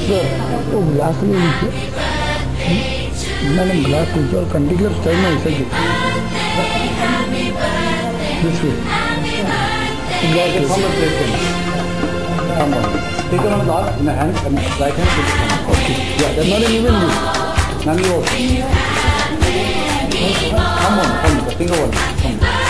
Sir, oh, glass लीजिए. मैंने glass लीजिए और contiguous style में ऐसे कीजिए. This way. Glass लीजिए. Come on. Take one glass in a hand and right hand with the hand. Okay. Yeah, that's not an even this. Now you also. Come on, the finger one. Come on.